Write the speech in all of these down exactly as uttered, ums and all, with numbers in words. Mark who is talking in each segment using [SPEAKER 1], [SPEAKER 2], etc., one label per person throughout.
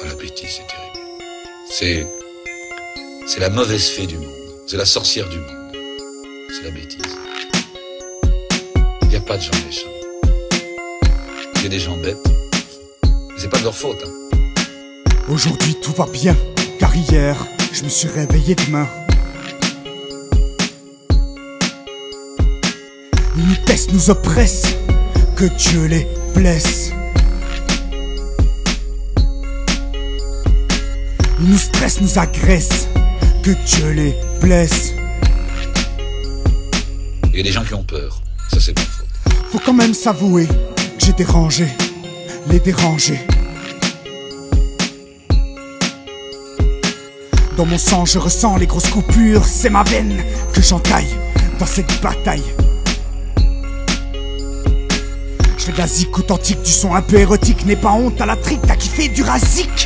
[SPEAKER 1] Ah, la bêtise, c'est terrible. C'est... C'est la mauvaise fée du monde. C'est la sorcière du monde. C'est la bêtise. Il n'y a pas de gens méchants. Il y a des gens bêtes. Mais c'est pas de leur faute, hein.
[SPEAKER 2] Aujourd'hui tout va bien, car hier, je me suis réveillé demain. Ils nous testent, nous oppressent, que Dieu les blesse. Ils nous stressent, nous agressent, que Dieu les blesse.
[SPEAKER 1] Il y a des gens qui ont peur. Ça, c'est pas de faute.
[SPEAKER 2] Faut quand même s'avouer que j'ai dérangé, les dérangés. Dans mon sang je ressens les grosses coupures, c'est ma veine que j'entaille dans cette bataille. Je fais de la zik authentique, du son un peu érotique, n'aie pas honte à la trique, t'as kiffé du rasique.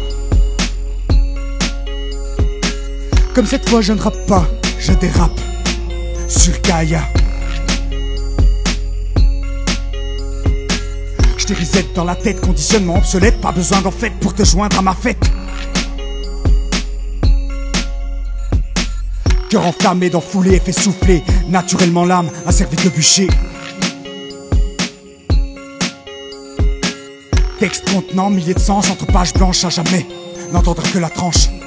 [SPEAKER 2] Comme cette fois je ne rappe pas, je dérape sur Gaïa. Je t'ai reset dans la tête, conditionnement obsolète, pas besoin d'en fait pour te joindre à ma fête. Cœur enflammé d'enfouler et fait souffler naturellement l'âme, asservi de bûcher. Texte contenant milliers de sens entre pages blanches à jamais n'entendra que la tranche.